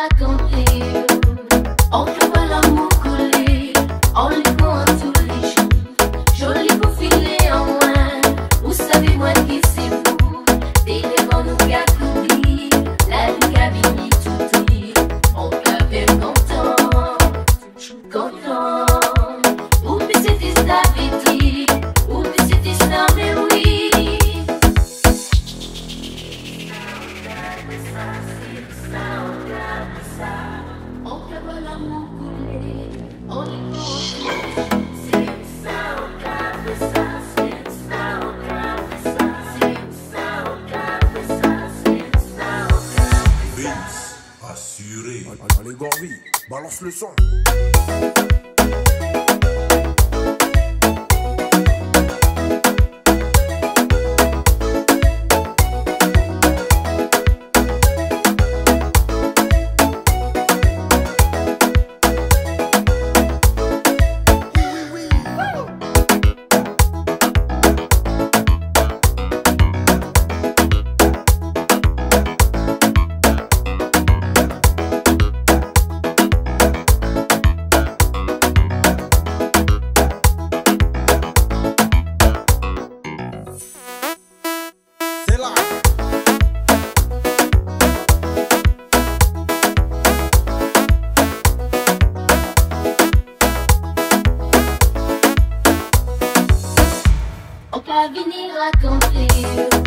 raconter. On te voit l'amour couler, on les voit tous les jours. Joli pour filer en moins, vous savez moi qui c'est vous. Des devant nous qui accomplis, la vie qui a vini tout dit. On peut bien content, content. Ou puis c'était ça petit, ou puis c'était ça mais oui. On te voit l'amour couler, on les voit. Assuré. Allez Gxrvy, balance le son. On peut venir raconter.